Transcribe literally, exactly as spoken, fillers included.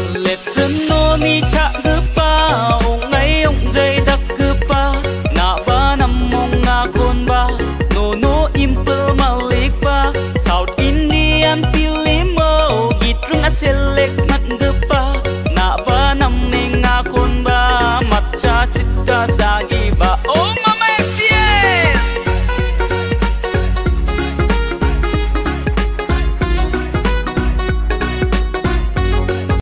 Letrano mi cha gupa ong ngay ong jay dak gupa na ba namong nga kon ba no no impel malik ba South Indian pilimo gitrung a select